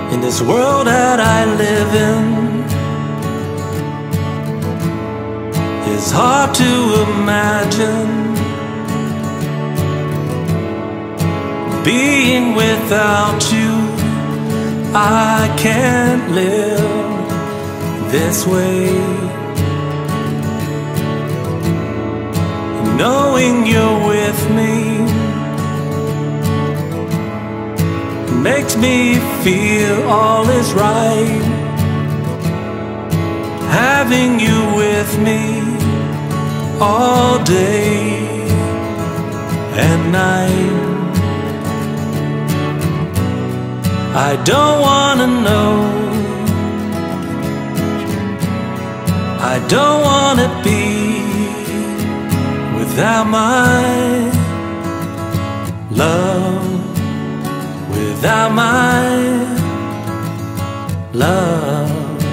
in this world that I live in. It's hard to imagine being without you. I can't live this way. Knowing you're with me makes me feel all is right. Having you with me all day and night. I don't wanna know, I don't wanna be without my love, without my love.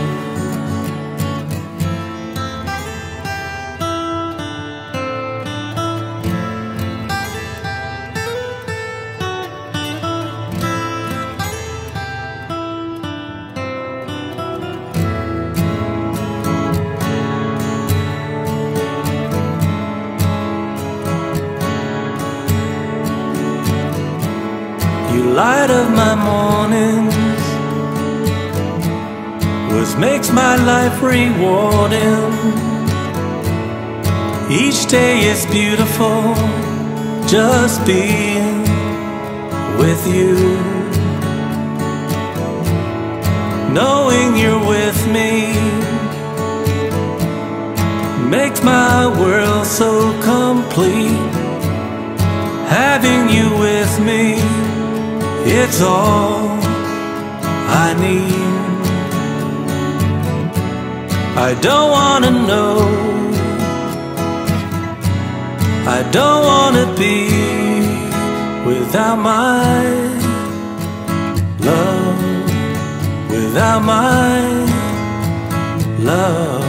You light of my mornings, what makes my life rewarding. Each day is beautiful, just being with you. Knowing you're with me makes my world so complete. Having you with me, it's all I need. I don't wanna know, I don't wanna be without my love, without my love.